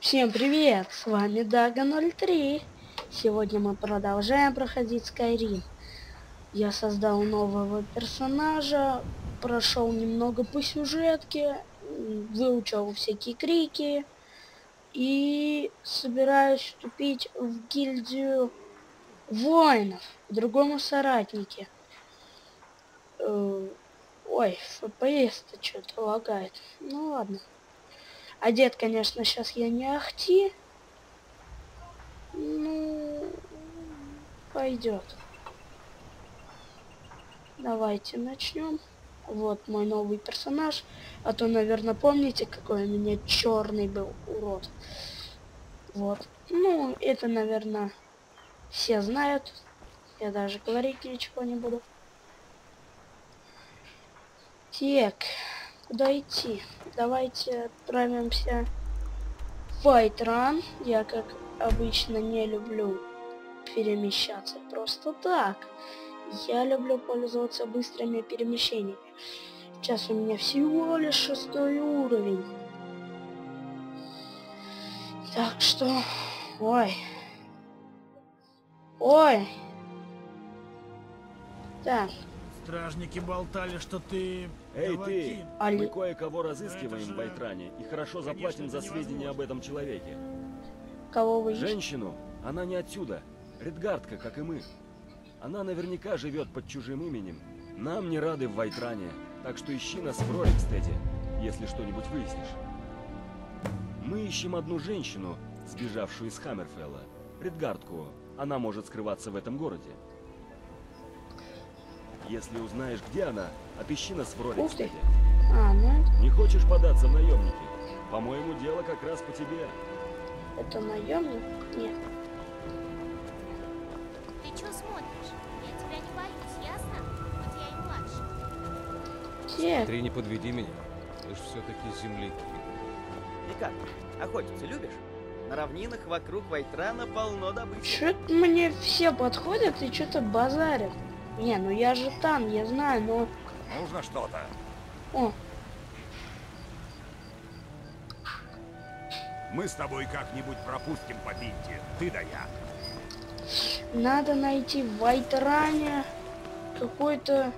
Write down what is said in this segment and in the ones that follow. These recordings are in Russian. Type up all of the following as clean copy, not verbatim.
Всем привет! С вами Дага03. Сегодня мы продолжаем проходить Skyrim. Я создал нового персонажа, прошел немного по сюжетке, выучил всякие крики и собираюсь вступить в гильдию воинов, к другому соратнике. Ой, FPS-то что-то лагает. Ну ладно. Одет, конечно, сейчас я не ахти. Ну, пойдет. Давайте начнем. Вот мой новый персонаж. А то, наверное, помните, какой у меня черный был урод. Вот. Ну, это, наверное, все знают. Я даже говорить ничего не буду. Так, куда идти? Давайте отправимся в Whiterun. Я, как обычно, не люблю перемещаться просто так. Я люблю пользоваться быстрыми перемещениями. Сейчас у меня всего лишь 6 уровень. Так что... Ой. Ой. Так. Стражники болтали, что ты... Эй, ты! Али... Мы кое-кого разыскиваем в Вайтране и хорошо заплатим за сведения об этом человеке. Кого вы ищете? Женщину, она не отсюда. Редгардка, как и мы. Она наверняка живет под чужим именем. Нам не рады в Вайтране, так что ищи нас в Рорикстеде, если что-нибудь выяснишь. Мы ищем одну женщину, сбежавшую из Хаммерфелла. Редгардку. Она может скрываться в этом городе. Если узнаешь, где она, отыщи нас в Рорикстеде. Ну это... Не хочешь податься в наемники? По-моему, дело как раз по тебе. Это наемник? Нет. Ты чё смотришь? Я тебя не боюсь, ясно? Хоть я и младше. Так. Смотри, не подведи меня. Ты ж все-таки с земли. И как? Охотиться любишь? На равнинах вокруг Вайтрана полно добычи. Чё-то мне все подходят и что-то базарят. Не, ну я же там, я знаю, но... Нужно что-то. О, Мы с тобой как-нибудь пропустим по бинте. Ты да я. надо найти в Вайтеране какой-то...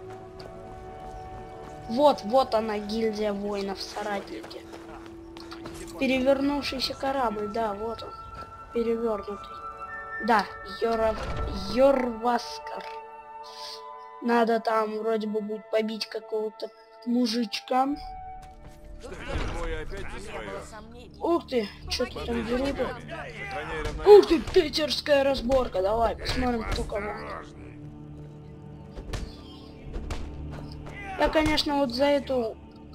Вот она, гильдия воинов-соратники. Перевернувшийся корабль, да, вот он. Перевернутый. Да, Йорваскар. Надо там вроде бы будет побить какого-то мужичка. Ух ты, что-то там берут. Ух ты, питерская разборка. Давай, посмотрим, кто кого. Я, конечно, вот за эту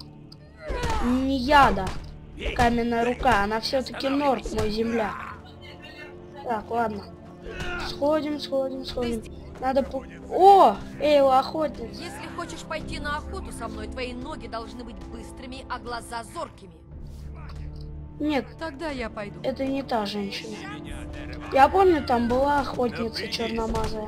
Нияда, каменная рука, она все-таки Норд, мой земляк. Так, ладно. Сходим. Надо по... О! Эйла, охотница. Если хочешь пойти на охоту со мной, твои ноги должны быть быстрыми, а глаза зоркими. Нет, Тогда я пойду. это не та женщина. Я помню, там была охотница черномазая.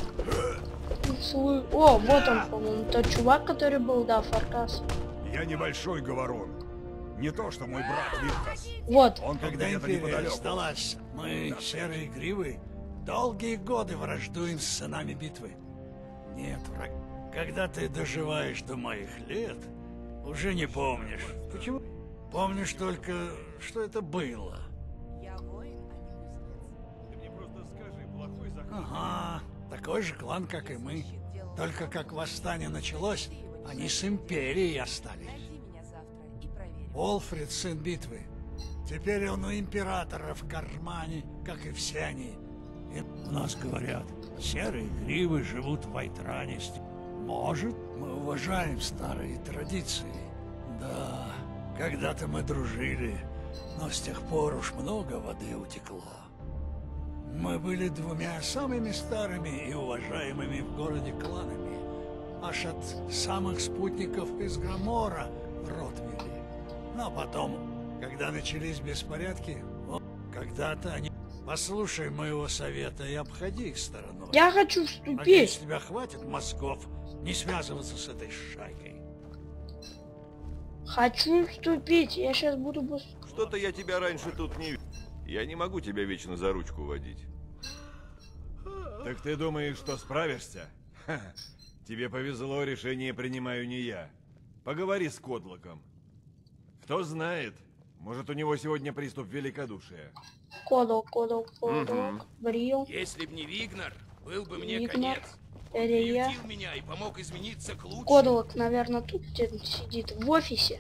О, вот он, по-моему, тот чувак, который был, да, Фаркас. Я небольшой говорун. Не то, что мой брат Виртас. Вот. Он Когда где-то империя неподалеку. сдалась, мы, серые гривы, долгие годы враждуем с сынами битвы. Нет, враг. Когда ты доживаешь до моих лет, уже не помнишь. Почему? Помнишь только, что это было. Я воин, а не кузнец. Ты мне просто скажи, плохой заход. Ага, такой же клан, как и мы. Только как восстание началось, они с империей остались. Найди меня завтра и проверь. Олфрид, сын битвы. Теперь он у императора в кармане, как и все они. И у нас говорят, серые гривы живут в Вайтране. Может, мы уважаем старые традиции. Да, когда-то мы дружили, но с тех пор уж много воды утекло. Мы были двумя самыми старыми и уважаемыми в городе кланами. Аж от самых спутников из Громора в рот вели. Но потом, когда начались беспорядки, когда-то они... Послушай моего совета и обходи их стороной. Я хочу Надеюсь, вступить. тебя хватит мозгов не связываться с этой шайкой. Хочу вступить. Я сейчас буду быстро. Что-то я тебя раньше тут не видел. Я не могу тебя вечно за ручку водить. Так ты думаешь, что справишься? Ха-ха. Тебе повезло, решение принимаю не я. Поговори с Кодлоком. Кто знает, может, у него сегодня приступ великодушия. Кодал. Брил. Если б не Вигнар, был бы мне Вигнар. конец. Рия. Приютил меня и помог измениться к лучшему. Кодалок, наверное, тут где-то сидит в офисе.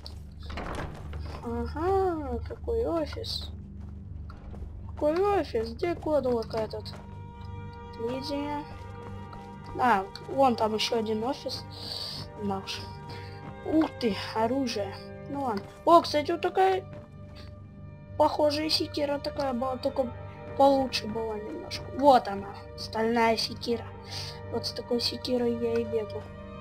Ага, какой офис. Какой офис? Где Кодалок этот? Лидия. А, вон там еще один офис. Да уж. Ух ты, оружие. Ну ладно. О, кстати, вот такая похожая секира такая была, только получше была немножко. Вот она, стальная секира. Вот с такой секирой я и бегу.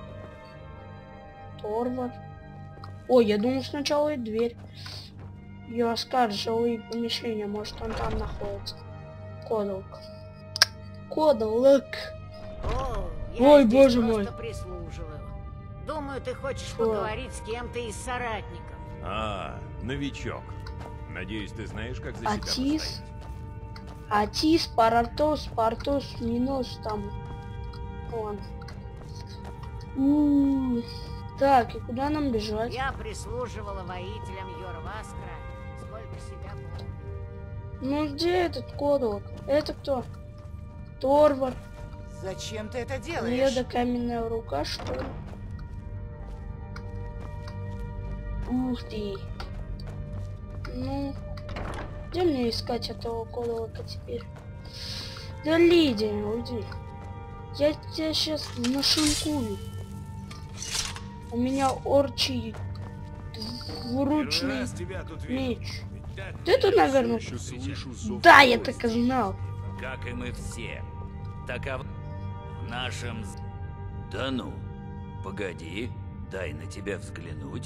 Торвар. Ой, я думал сначала и дверь. Я оскаржил и помещение, может он там находится. Кодалок. Ой, боже мой. Прислуживаю. Думаю, ты хочешь Что? поговорить с кем-то из соратников. А, новичок. Надеюсь, ты знаешь, как за себя Атис. постоять. Атис, Партос, Минус там. Вон. Так, и куда нам бежать? Я прислуживала воителям Йорваскра, сколько себя помню. Ну где этот Кодалок? Это кто? Торвар. Зачем ты это делаешь? Леда каменная рука, что ли? Ух ты. Ну, где мне искать этого Кодалока теперь? Да, Лидия, уйди. Я тебя сейчас нашинкую. У меня орчий двуручный меч. Ты тут, наверное... Да, я так и знал. Как и мы все. Таков в нашем... Да ну, погоди, дай на тебя взглянуть.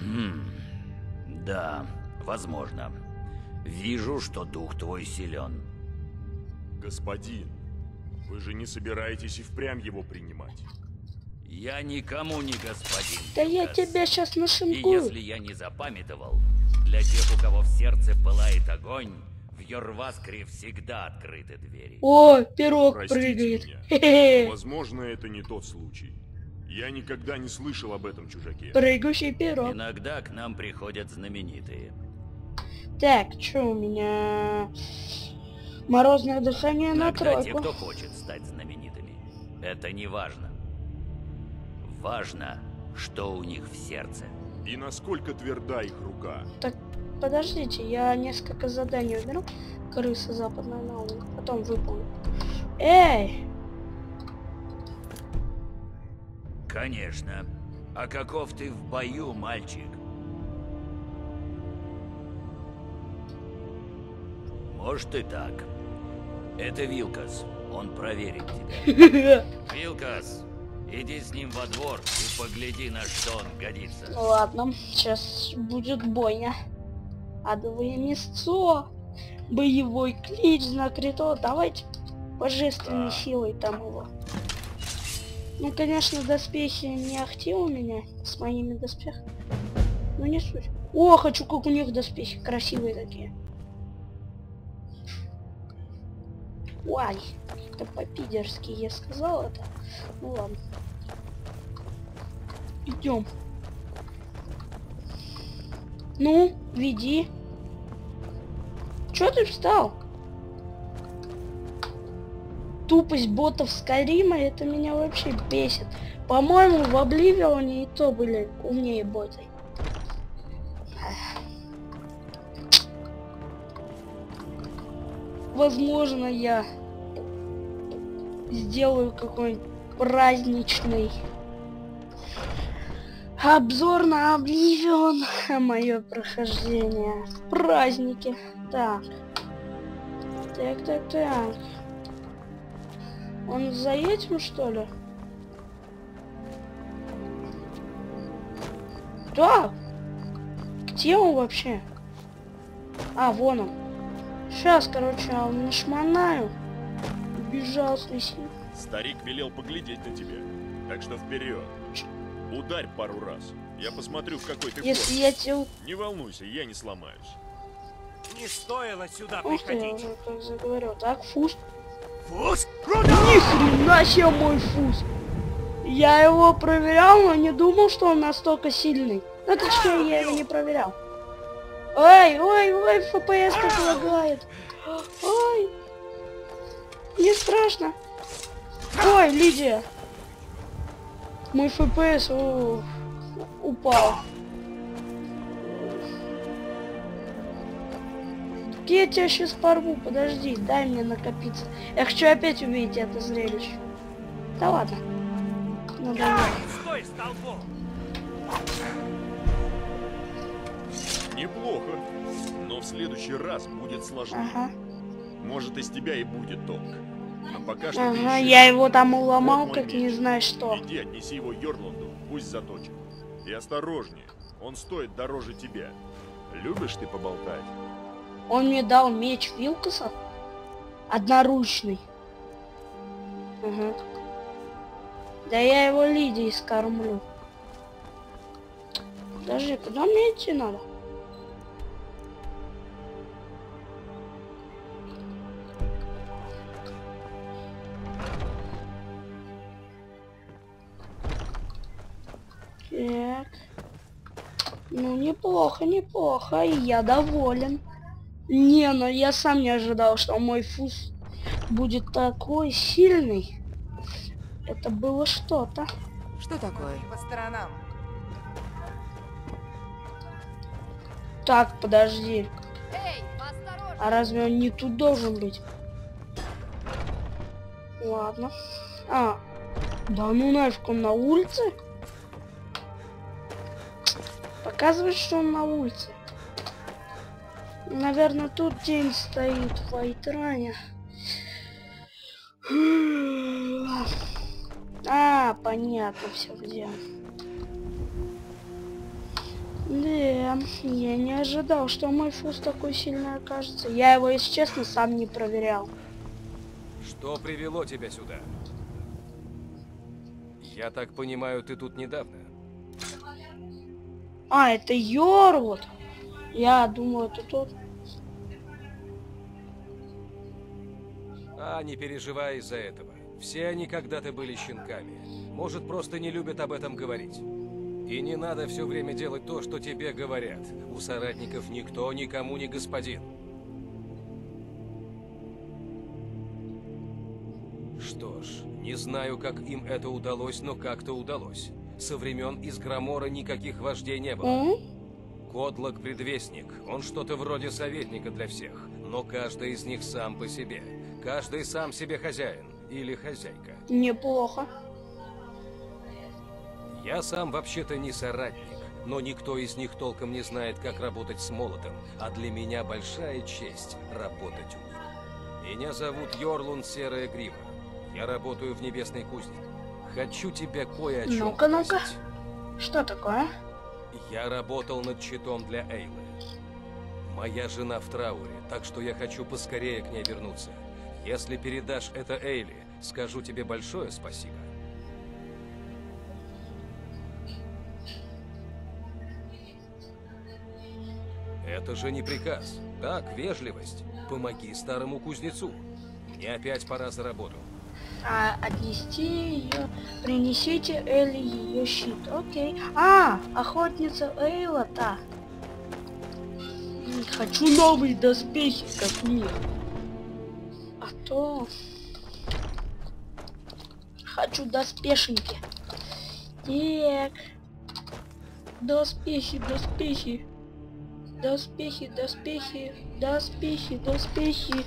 Да, возможно. Вижу, что дух твой силен. Господин, вы же не собираетесь и впрямь его принимать? Я никому не господин. Да я тебя сейчас И нашинкую. если я не запамятовал, для тех, у кого в сердце пылает огонь, в Йорваскре всегда открыты двери. О, пирог Простите прыгает. меня. Хе-хе. Возможно, это не тот случай. Я никогда не слышал об этом чужаке. Прыгающий пирог. Иногда к нам приходят знаменитые. Так, что у меня? Морозное дыхание на Иногда те, тройку. кто хочет стать знаменитыми. Это не важно. Важно, что у них в сердце. И насколько тверда их рука. Так, подождите, я несколько заданий уберу. Крыса западная наука. Потом выполню. Эй! Конечно. А каков ты в бою, мальчик? Может и так. Это Вилкас. Он проверит тебя. Вилкас, иди с ним во двор и погляди, на что он годится. Ладно, сейчас будет бойня. Адовое мясцо. Боевой клич, знак ритуала. Давайте божественной силой там его. Ну, конечно, доспехи не ахти у меня с моими доспехами. Ну, не суть. О, хочу, как у них доспехи. Красивые такие. Ой, это по-пидерски я сказал это. Ну ладно. Идем. Ну, веди. Чё ты встал? Тупость ботов Скайрима, это меня вообще бесит. По-моему, в Обливионе и то были умнее боты. Возможно, я сделаю какой-нибудь праздничный обзор на Обливион. Мое прохождение в празднике. Так. Так. Он за этим, что ли? Да. Где он вообще? А, вон он. Сейчас, короче, нашмонаю. Бежал с Старик велел поглядеть на тебя. Так что вперед. Ударь пару раз. Я посмотрю, в какой ты Если форме. я тебе... Не волнуйся, я не сломаюсь. Не стоило сюда Ух ты, я приходить. уже как заговорил. Так, фуз. Фуз? Ни хрена себе мой фуз. Я его проверял, но не думал, что он настолько сильный. Ну, точнее, я его не проверял. Ой, ой, ой, ФПС как лагает. Ой. Не страшно. Ой, Лидия. Мой ФПС упал. Так я тебя сейчас порву, подожди, дай мне накопиться. Я хочу опять увидеть это зрелище. Да ладно. Надоело. Стой столбом. Неплохо. Но в следующий раз будет сложнее. Ага. Может, из тебя и будет толк. А пока что ты Ага, ищи. я его там уломал, Вот мой как не меч. знаешь что. Иди, отнеси его Йорланду, пусть заточит. И осторожнее, он стоит дороже тебя. Любишь ты поболтать? Он мне дал меч Вилкаса. Одноручный. Ага. Да я его Лидии скормлю. Подожди, куда мне идти надо? Так. Ну, неплохо, неплохо. И я доволен. Не, но я сам не ожидал, что мой фуз будет такой сильный. Это было что-то. Что такое? По сторонам. Так, подожди. Эй, осторожно! А разве он не тут должен быть? Ладно. А, да ну нафиг, он на улице? Показывает, что он на улице. Наверное, тут день стоит в Вайтране. А, понятно все где. Да, я не ожидал, что мой фуз такой сильный окажется. Я его, если честно, сам не проверял. Что привело тебя сюда? Я так понимаю, ты тут недавно? А, это Йорлот. Я думаю, это тот. А, не переживай из-за этого. Все они когда-то были щенками. Может, просто не любят об этом говорить. И не надо все время делать то, что тебе говорят. У соратников никто никому не господин. Что ж, не знаю, как им это удалось, но как-то удалось. Со времен из Громора никаких вождей не было. Кодлок — предвестник. Он что-то вроде советника для всех. Но каждый из них сам по себе. Каждый сам себе хозяин. Или хозяйка. Неплохо. Я сам вообще-то не соратник. Но никто из них толком не знает, как работать с молотом. А для меня большая честь работать у них. Меня зовут Йорлунд Серая Грива. Я работаю в Небесной кузне. Хочу тебя кое о чем Ну-ка, ну-ка. попросить. Что такое? Я работал над щитом для Эйлы. Моя жена в трауре, так что я хочу поскорее к ней вернуться. Если передашь это Эйле, скажу тебе большое спасибо. Это же не приказ. Так, вежливость. Помоги старому кузнецу. Мне опять пора за работу. А, отнести ее, принесите Элли ее щит. Окей. А, охотница Эйла-то. Хочу новые доспехи, как у них. А то... Хочу доспешеньки. Так. Доспехи, доспехи. Доспехи, доспехи. Доспехи, доспехи.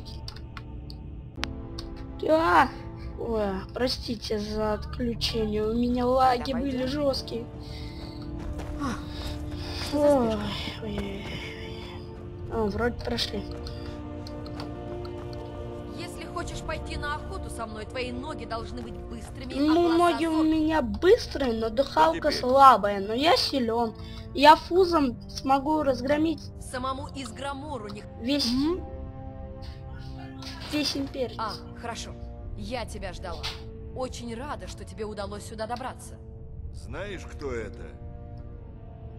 А! Ой, простите за отключение. У меня лаги были жесткие. Ой, ой. О, вроде прошли. Если хочешь пойти на охоту со мной, твои ноги должны быть быстрыми. Ну, ноги у меня быстрые, но дыхалка слабая. Но я силен. Я фузом смогу разгромить Самому из Громору не... весь имперец. А, хорошо. Я тебя ждала. Очень рада, что тебе удалось сюда добраться. Знаешь, кто это?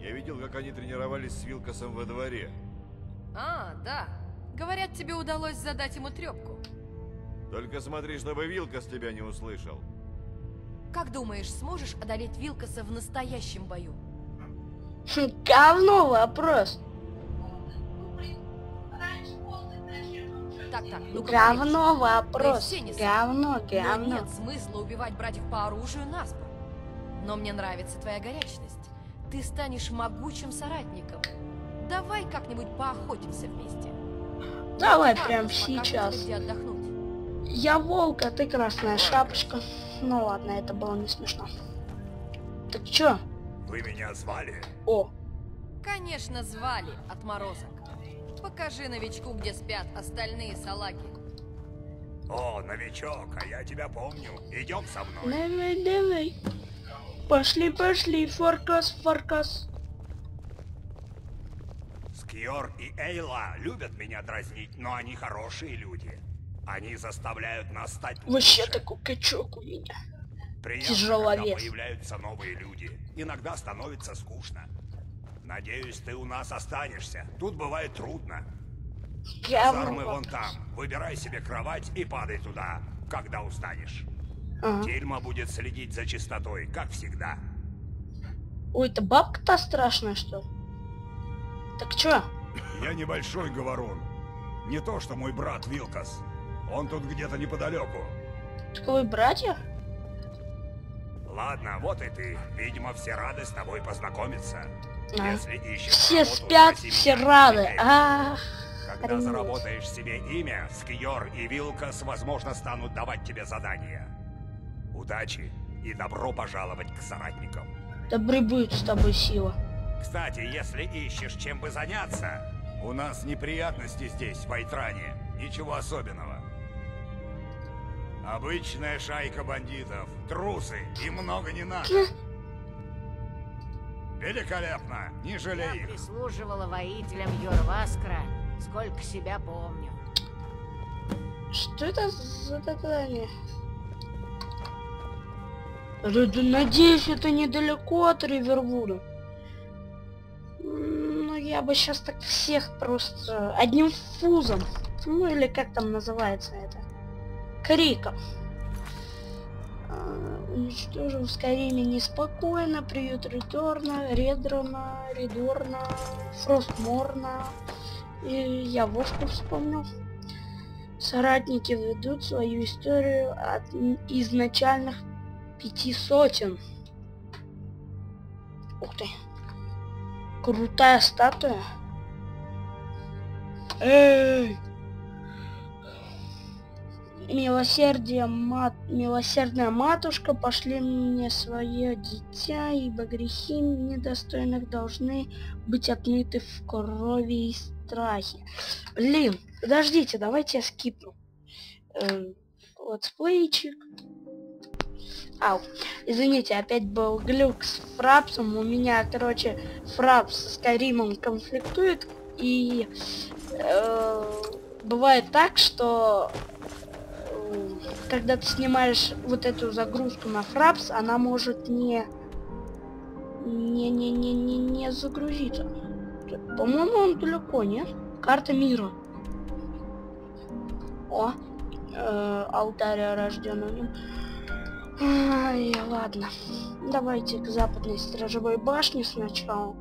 Я видел, как они тренировались с Вилкасом во дворе. А, да. Говорят, тебе удалось задать ему трепку. Только смотри, чтобы Вилкас тебя не услышал. Как думаешь, сможешь одолеть Вилкаса в настоящем бою? Говно вопрос. Так, ну говно вопрос. Но Говно. нет смысла убивать братьев по оружию наспор. Но мне нравится твоя горячность. Ты станешь могучим соратником. Давай как-нибудь поохотимся вместе. Давай прям сейчас. Где отдохнуть. Я волк, а ты красная шапочка. Ну ладно, это было не смешно. Так чё? Вы меня звали? О. Конечно, звали, отморозок. Покажи новичку, где спят остальные салаги. О, новичок, а я тебя помню. Идем со мной. Давай. Пошли, форкас. Скьор и Эйла любят меня дразнить, но они хорошие люди. Они заставляют нас стать лучше. Вообще такой качок у меня. Приятно, Тяжеловес. когда появляются новые люди. Иногда становится скучно. Надеюсь, ты у нас останешься. Тут бывает трудно. Казармы вон там. Выбирай себе кровать и падай туда, когда устанешь. Тельма будет следить за чистотой, как всегда. Ой, это бабка-то страшная, что ли? Так чё? Я небольшой говорун. Не то, что мой брат Вилкас. Он тут где-то неподалеку. Так вы братья? Ладно, вот и ты. Видимо, все рады с тобой познакомиться. Если ищешь все работу, спят, спроси все меня. рады. Когда охренеть. заработаешь себе имя, Скьор и Вилкас, возможно, станут давать тебе задания. Удачи и добро пожаловать к соратникам. Добры будет с тобой сила. Кстати, если ищешь чем бы заняться, у нас неприятности здесь, в Вайтране. Ничего особенного. Обычная шайка бандитов, трусы и много не надо. Великолепно, не жалей Я их. прислуживала воителям Йорваскра, сколько себя помню. Что это за задание? Надеюсь, это недалеко от Ривервуда. Ну, я бы сейчас так всех просто одним фузом. Ну, или как там называется это? Криком. Уничтожил в Скайриме неспокойно, приют Ридорна, Редрона, Ридорна, Фростморна. И я Вошку вспомнил. Соратники ведут свою историю от изначальных 500. Ух ты. Крутая статуя. Эй! Милосердная матушка, пошли мне свое дитя, ибо грехи недостойных должны быть отмыты в крови и страхе. Блин, подождите, давайте я скипну. Летсплейчик. Ау, извините, опять был глюк с Фрапсом. У меня, короче, Фрапс с Скайримом конфликтует. И бывает так, что когда ты снимаешь вот эту загрузку на Фрапс, она может не загрузиться. По-моему, он далеко, нет? Карта мира. О, алтарь рожденным. Ай, ладно. Давайте к западной сторожевой башне сначала.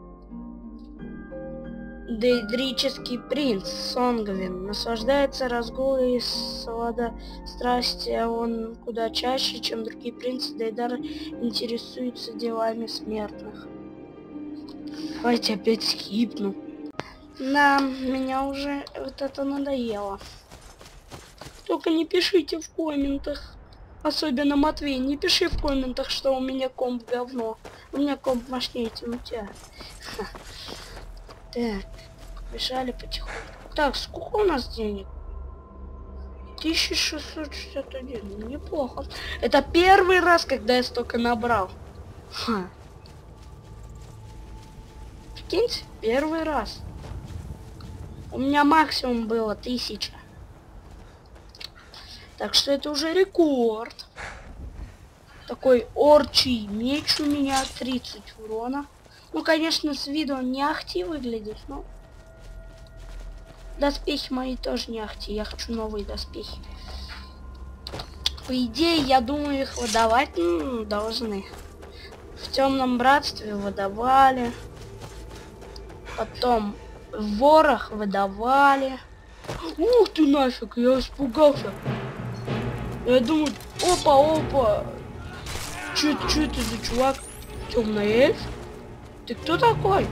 Дейдрический принц Сонгвин наслаждается разгулом и сладострастия. Он куда чаще, чем другие принцы Дейдара, интересуется делами смертных. Давайте опять скипну. Да, меня уже вот это надоело. Только не пишите в комментах. Особенно Матвей, не пиши в комментах, что у меня комп говно. У меня комп мощнее, чем у тебя. Так, побежали потихоньку. Так, сколько у нас денег? 1661, неплохо. Это первый раз, когда я столько набрал. Ха. Прикиньте, первый раз. У меня максимум было 1000. Так что это уже рекорд. Такой орчий меч у меня, 30 урона. Ну, конечно, с виду он не ахти выглядит, но... Доспехи мои тоже не ахти. Я хочу новые доспехи. По идее, я думаю, их выдавать должны. В Темном Братстве выдавали. Потом в Ворах выдавали. Ух ты нафиг, я испугался. Я думаю, опа. Чё это за чувак? Темный эльф? Ты кто такой?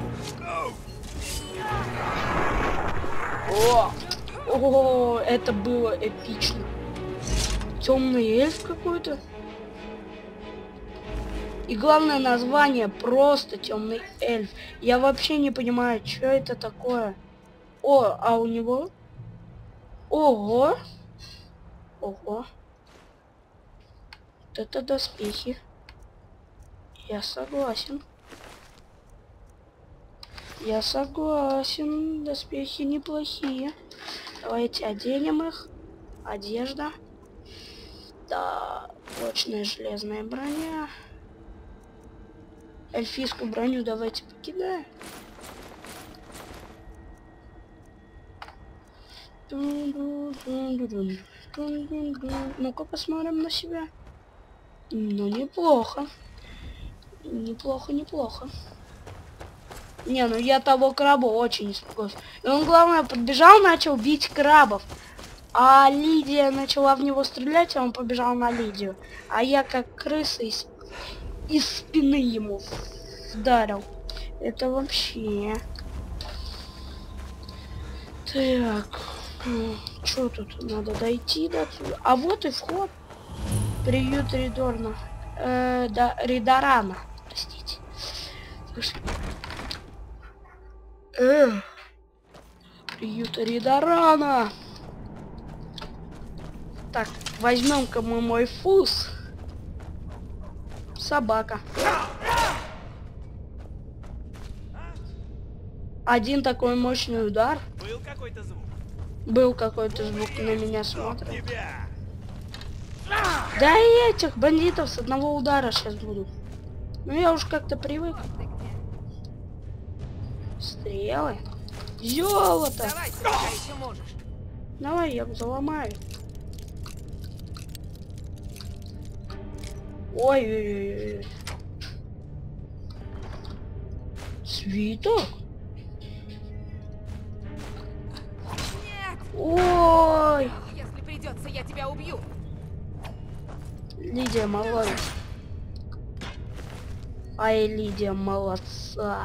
О, это было эпично. Темный эльф какой-то. И главное название просто Темный эльф. Я вообще не понимаю, что это такое. О, а у него? Ого. Вот это доспехи. Я согласен. Доспехи неплохие. Давайте оденем их. Одежда. Да, прочная железная броня. Эльфийскую броню давайте покидаем. Ну-ка посмотрим на себя. Ну, неплохо. Неплохо. Не, ну я того краба очень испугался. И он, главное, подбежал, начал бить крабов. А Лидия начала в него стрелять, а он побежал на Лидию. А я как крыса из спины ему вдарил. Это вообще... Так... Что тут? Надо дойти до отсюда. А вот и вход. Приют Ридорна. Да, Ридорана. Простите. Приют Ридорана. Так, возьмем-ка мы мой фуз. Собака. Один такой мощный удар. Был какой-то звук, на меня смотрит. Да и этих бандитов с одного удара сейчас будут. Ну я уж как-то привык. Стрелы. Золото. Давай, я заломаю. Ой. Свиток. Ой! Если придется, я тебя убью. Лидия молодец. Ай, Лидия молодца.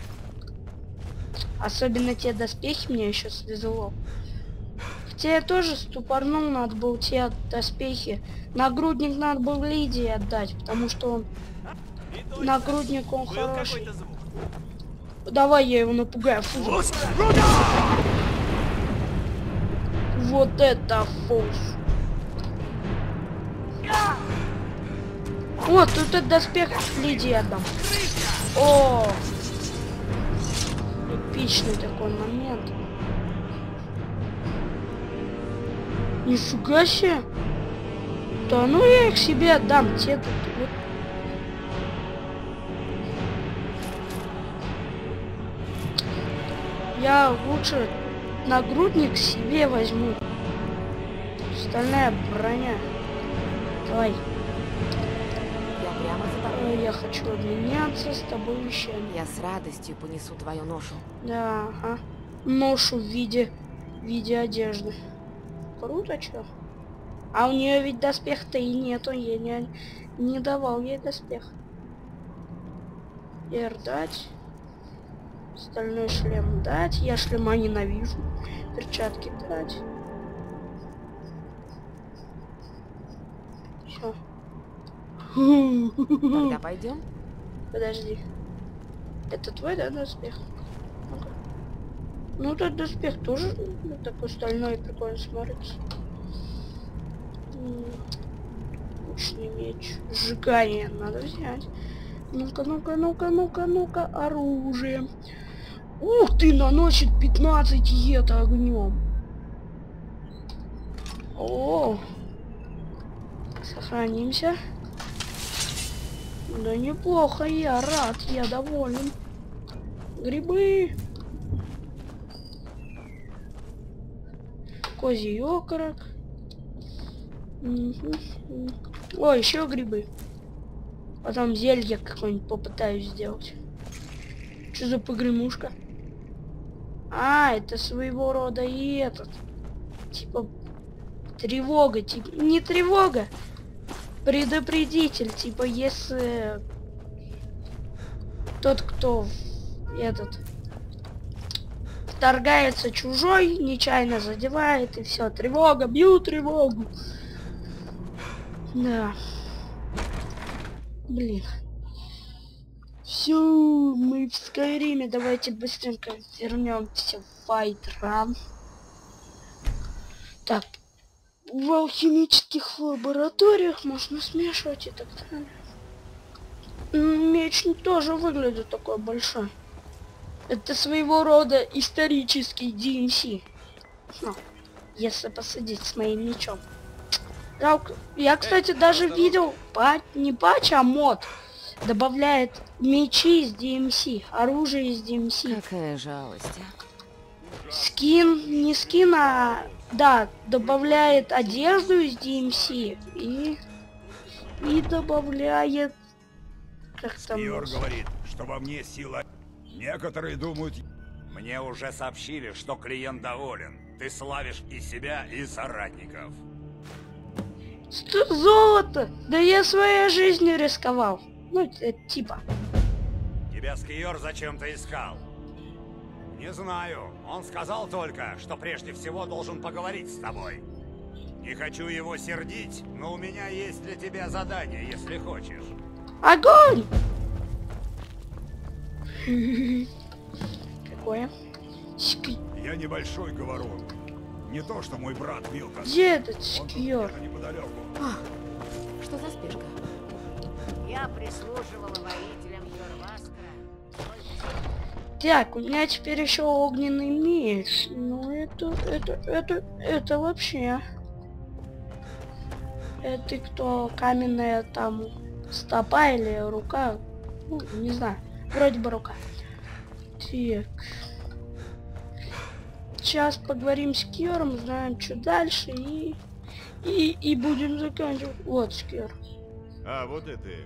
Особенно те доспехи мне еще свезло. Хотя я тоже ступорнул, надо было те доспехи. Нагрудник надо было Лидии отдать, потому что он... Нагрудник он хороший. Давай я его напугаю. Фу. Вот это фуз. Вот, тут этот доспех Лидии отдам. О! Эпичный такой момент. Нифига себе. Да ну я их себе отдам. Те тут вот. Я лучше нагрудник себе возьму. Стальная броня. Давай. Я прямо за тобой. Я хочу обменяться с тобой вещами. Я с радостью понесу твою ношу. Да, ага. Ношу в виде одежды. Круто, чё? А у нее ведь доспех-то и нету. Я не давал ей доспех. Эр дать. Стальной шлем дать. Я шлема ненавижу. Перчатки дать. Все. Тогда пойдем? Подожди. Это твой, да, доспех? Ну, тот доспех тоже такой стальной, прикольно смотрится. Лучный меч. Сжигание надо взять. Ну-ка, оружие. Ух ты, наносит 15 ета огнем. О, сохранимся. Да неплохо, я рад, я доволен. Грибы. Козий окорок. О, еще грибы. Потом зелье какое-нибудь попытаюсь сделать. Что за погремушка? А, это своего рода и этот. Типа тревога, типа. Не тревога. Предупредитель, типа, если тот, кто этот вторгается чужой, нечаянно задевает, и все, тревога, бью тревогу. Да. Блин. Все, мы в Скайриме, давайте быстренько вернемся в Вайтран. Так. В алхимических лабораториях можно смешивать и так далее. Меч тоже выглядит такой большой. Это своего рода исторический DMC. Ну, если посадить с моим мечом. Я, кстати, даже видел не патч, а мод. Добавляет мечи из DMC, оружие из DMC. Какая жалость. Скин, не скин, а... Да, добавляет одежду из DMC и добавляет... Как там... Скиор говорит, что во мне сила... Некоторые думают... Мне уже сообщили, что клиент доволен. Ты славишь и себя, и соратников. Золото! Да я своей жизнью рисковал. Ну, типа. Тебя Скиор зачем-то искал. Не знаю. Он сказал только, что прежде всего должен поговорить с тобой. Не хочу его сердить, но у меня есть для тебя задание, если хочешь. Огонь! Какое? Я небольшой говорун. Не то, что мой брат Вилкас. Где этот Скиор? Что за спешка? Я прислуживала воителям Йорваскра. Так, у меня теперь еще огненный меч. Ну это вообще. Это кто? Каменная там стопа или рука? Ну, не знаю. Вроде бы рука. Так. Сейчас поговорим с Киором, узнаем, что дальше, и будем заканчивать. Вот Скиор. А, вот и ты.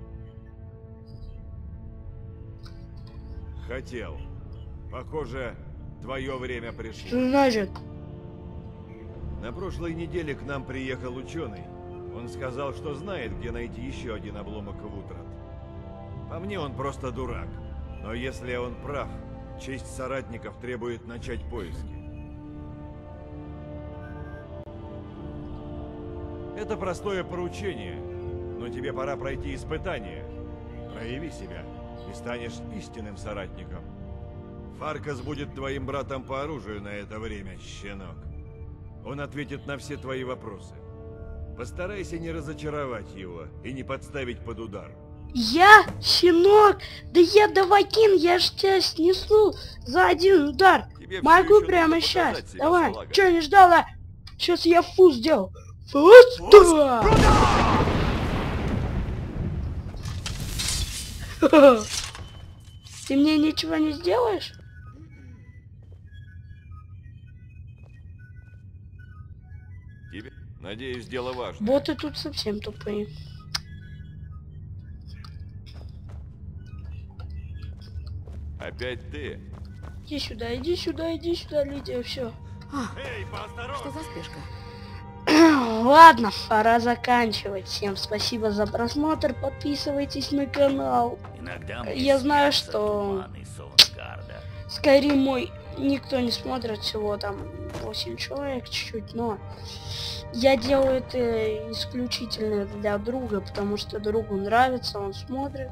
Хотел. Похоже, твое время пришло. Что значит? На прошлой неделе к нам приехал ученый. Он сказал, что знает, где найти еще один обломок Вутрат. По мне, он просто дурак. Но если он прав, честь соратников требует начать поиски. Это простое поручение, но тебе пора пройти испытание. Прояви себя и станешь истинным соратником. Фаркас будет твоим братом по оружию на это время, щенок. Он ответит на все твои вопросы. Постарайся не разочаровать его и не подставить под удар. Я? Щенок? Да я Давакин, я ж тебя снесу за один удар. Тебе могу прямо сейчас. Давай. салага. Че не ждала? Сейчас я фу сделал. Фуста! Ты мне ничего не сделаешь? Тебе, надеюсь, дело важное. Боты тут совсем тупые. Опять ты? Иди сюда, Лидия, все. Эй, поосторожней! Что за спешка? Ладно, пора заканчивать. Всем спасибо за просмотр, подписывайтесь на канал. Иногда Я знаю, что туманы Солнгарда. Skyrim мой никто не смотрит, всего там 8 человек чуть-чуть, но я делаю это исключительно для друга, потому что другу нравится, он смотрит.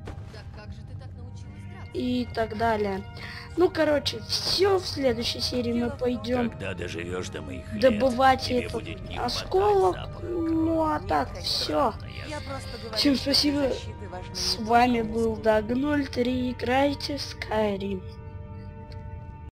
И так далее. Ну, короче, все, в следующей серии мы пойдем Когда доживешь до моих лет, добывать тебе этот будет не осколок. хватать запаха. Ну, а так, все. Всем спасибо. С вами был Даг03. Играйте в Skyrim.